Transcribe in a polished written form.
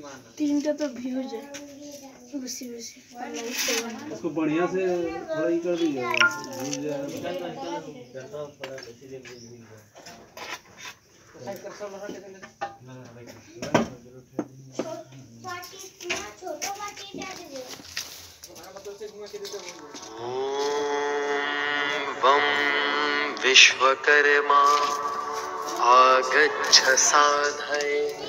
3टा तो व्यूज है उसी उसको बढ़िया से थोड़ा ही कर दीजिए वं विश्वकर्मा आगच्छ साधये।